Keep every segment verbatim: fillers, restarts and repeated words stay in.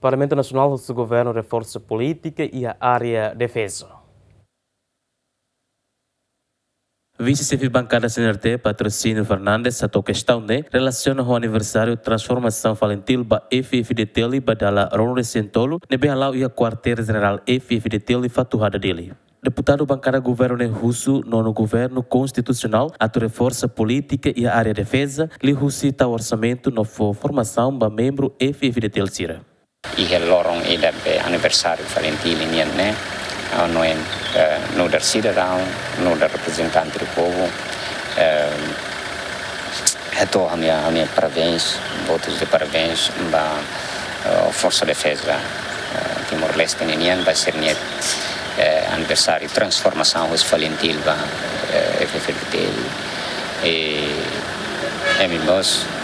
Parlamento Nacional do Governo reforça a política e a área de defesa. Vice-chefe bancada C N R T, Patrocínio Fernandes, a tua questão de relaciona o aniversário transformação falentil ba F F D T L badala Ron Recentolo, nebe halau e a quartel-general F F D T L fatuhada dele. Deputado bancada governo de Russo, nono governo constitucional, a tua reforça política e a área de defesa, li Russi o orçamento no formação ba membro F F D T L Sira. E lorong e debbe anniversario falentil niente. Noi eh, non da cidadão, non da rappresentante do povo. Então, a minha, a minha parabéns, votos de parabéns para a Força de Defesa uh, Timor-Leste Ninian, vai ser net uh, aniversário de transformação dos falentil para uh, F F D T L. E é mesmo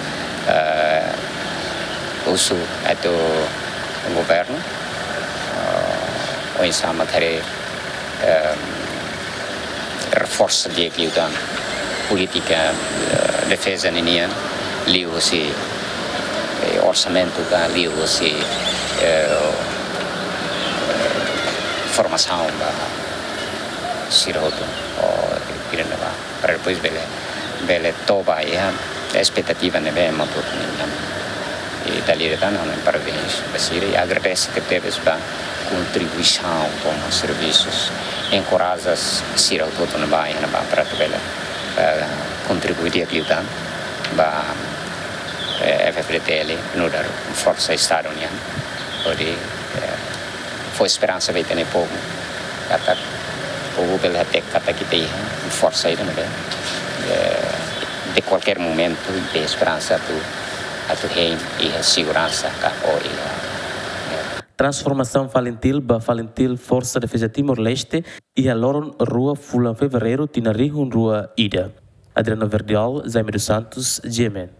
uh, uso do governo. O insama tere reforça de ajuda política defesa ninian liu si orçamento da liu si formação da siroto o piranava para depois bele bele toba e a expectativa ne vem muito e dali da não parabéns basira e agradece que teve para contribuição com os serviços, encoraja a ser autónomo na Bahia, na Bahia para contribuir e ajudar a F F D T L no dar força estaduniana, onde foi esperança de ter povo, kata povo pela até kata que tem força aí também, de qualquer momento de esperança tu a tu reino e a segurança cá hoje. Transformação falentil ba falentil Força de Defesa Timor-Leste e a Loron Rua Fulan Fevereiro Tinarihun Rua Ida. Adriano Verdiol, Jaime dos Santos, G M N.